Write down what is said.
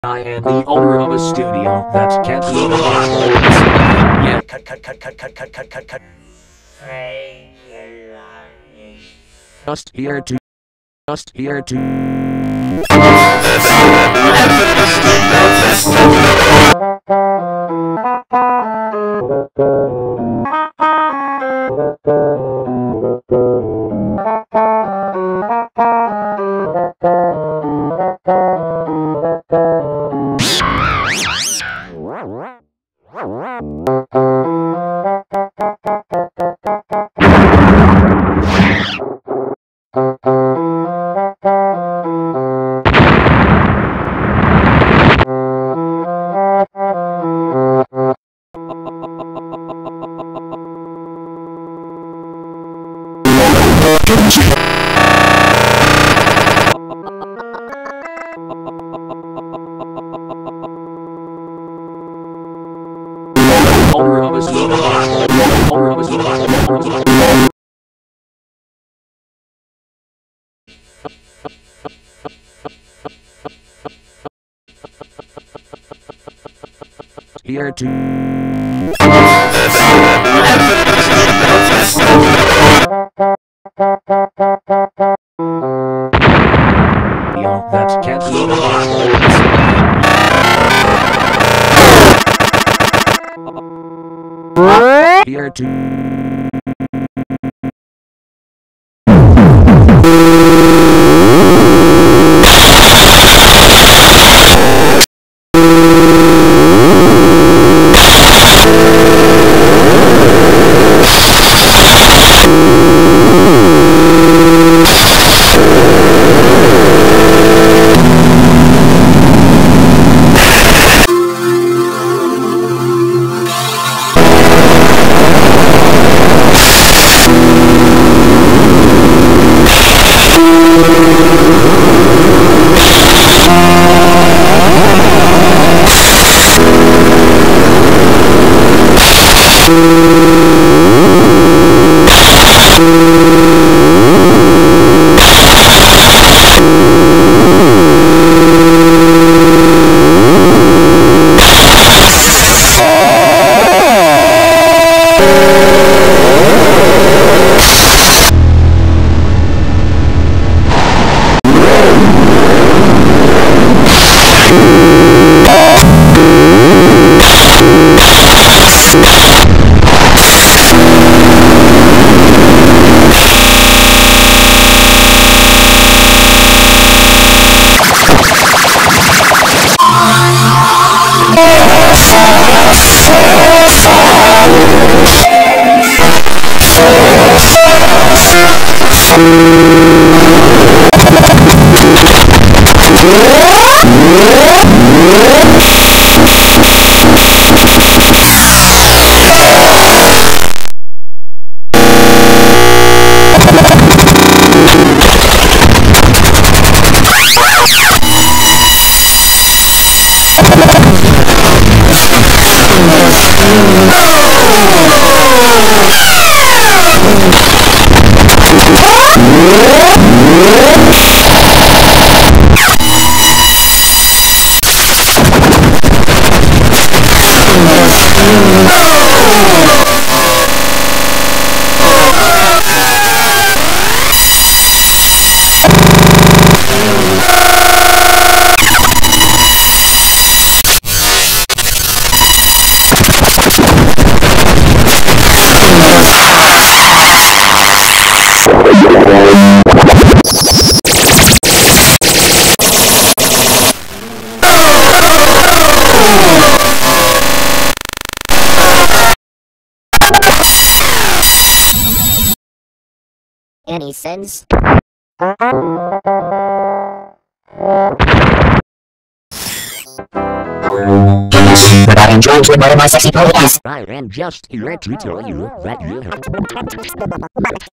I am the owner of a studio that can't even yeah. Cut. Just here to. Owner of a studio. Here to. That can't even here to. Any sense? But I enjoy to admire my sexy pony ass. I am just here to tell you that you have